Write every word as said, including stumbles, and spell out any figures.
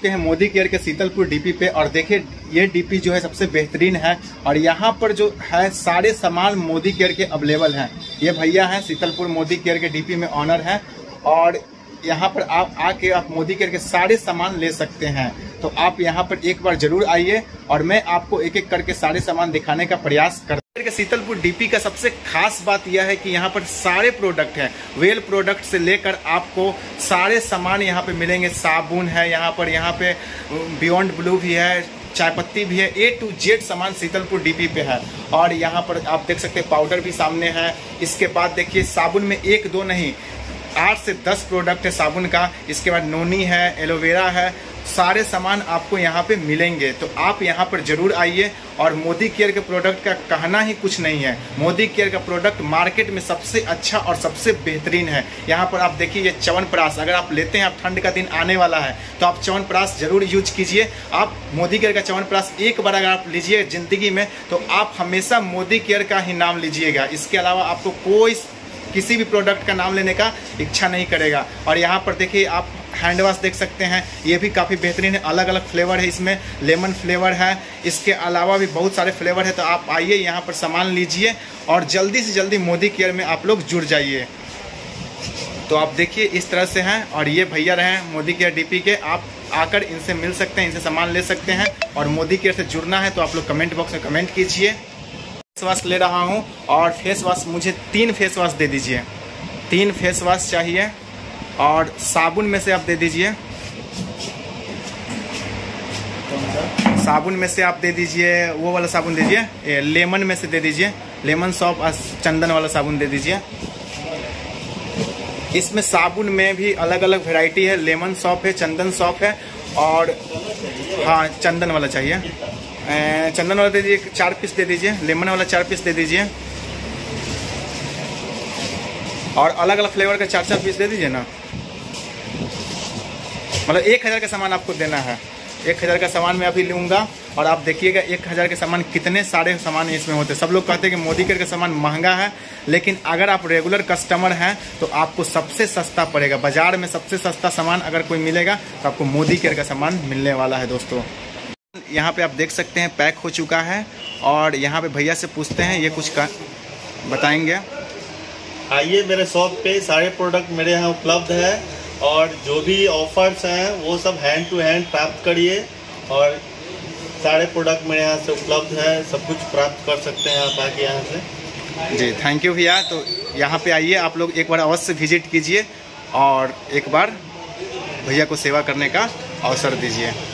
चुके हैं मोदी केयर के शीतलपुर डीपी पे और देखिए ये डीपी जो है सबसे बेहतरीन है और यहाँ पर जो है सारे सामान मोदी केयर के अवेलेबल हैं। ये भैया हैं शीतलपुर मोदी केयर के डीपी में ऑनर हैं और यहाँ पर आप आके आप मोदी केयर के सारे सामान ले सकते हैं। तो आप यहाँ पर एक बार जरूर आइए और मैं आपको एक एक करके सारे सामान दिखाने का प्रयास करता हूँ। शीतलपुर डीपी का सबसे खास बात यह है कि यहाँ पर सारे प्रोडक्ट हैं, वेल प्रोडक्ट से लेकर आपको सारे सामान यहाँ पे मिलेंगे। साबुन है यहाँ पर, यहाँ पे बियॉन्ड ब्लू भी है, चाय पत्ती भी है, ए टू जेड सामान शीतलपुर डीपी पे है। और यहाँ पर आप देख सकते हैं पाउडर भी सामने है। इसके बाद देखिए साबुन में एक दो नहीं आठ से दस प्रोडक्ट है साबुन का। इसके बाद नोनी है, एलोवेरा है, सारे सामान आपको यहाँ पे मिलेंगे। तो आप यहाँ पर जरूर आइए और मोदी केयर के प्रोडक्ट का कहना ही कुछ नहीं है। मोदी केयर का प्रोडक्ट मार्केट में सबसे अच्छा और सबसे बेहतरीन है। यहाँ पर आप देखिए ये च्यवनप्राश, अगर आप लेते हैं, आप ठंड का दिन आने वाला है तो आप च्यवनप्राश जरूर यूज कीजिए। आप मोदी केयर का च्यवनप्राश एक बार अगर आप लीजिए जिंदगी में तो आप हमेशा मोदी केयर का ही नाम लीजिएगा। इसके अलावा आपको कोई किसी भी प्रोडक्ट का नाम लेने का इच्छा नहीं करेगा। और यहाँ पर देखिए आप हैंड वॉश देख सकते हैं, ये भी काफ़ी बेहतरीन है। अलग अलग फ्लेवर है, इसमें लेमन फ्लेवर है, इसके अलावा भी बहुत सारे फ्लेवर है। तो आप आइए यहाँ पर सामान लीजिए और जल्दी से जल्दी मोदी केयर में आप लोग जुड़ जाइए। तो आप देखिए इस तरह से हैं और ये भैया रहे मोदी केयर डीपी के। आप आकर इनसे मिल सकते हैं, इनसे सामान ले सकते हैं। और मोदी केयर से जुड़ना है तो आप लोग कमेंट बॉक्स में कमेंट कीजिए। फेस वॉश ले रहा हूँ और फेस वॉश मुझे तीन फेस वॉश दे दीजिए, तीन फेस वॉश चाहिए। और साबुन में से आप दे दीजिए, साबुन में से आप दे दीजिए वो वाला साबुन दीजिए, लेमन में से दे दीजिए, लेमन सॉप और चंदन वाला साबुन दे दीजिए। इसमें साबुन में भी अलग अलग वैरायटी है, लेमन सॉप है, चंदन सॉप है और हाँ चंदन वाला चाहिए। चंदन वाला दे दीजिए चार पीस दे दीजिए, लेमन वाला चार पीस दे दीजिए और अलग अलग फ्लेवर का चार चार पीस दे दीजिए ना। मतलब एक हज़ार का सामान आपको देना है। एक हज़ार का सामान मैं अभी लूँगा और आप देखिएगा एक हज़ार के सामान कितने सारे सामान इसमें होते हैं। सब लोग कहते हैं कि मोदी केयर का सामान महंगा है, लेकिन अगर आप रेगुलर कस्टमर हैं तो आपको सबसे सस्ता पड़ेगा। बाजार में सबसे सस्ता सामान अगर कोई मिलेगा तो आपको मोदी केयर का सामान मिलने वाला है। दोस्तों यहाँ पे आप देख सकते हैं पैक हो चुका है और यहाँ पे भैया से पूछते हैं, ये कुछ का बताएंगे। आइए मेरे शॉप पे सारे प्रोडक्ट मेरे यहाँ उपलब्ध है और जो भी ऑफर्स हैं वो सब हैंड टू हैंड प्राप्त करिए और सारे प्रोडक्ट मेरे यहाँ से उपलब्ध है, सब कुछ प्राप्त कर सकते हैं आप आके यहाँ से। जी थैंक यू भैया। तो यहाँ पे आइए आप लोग एक बार अवश्य विजिट कीजिए और एक बार भैया को सेवा करने का अवसर दीजिए।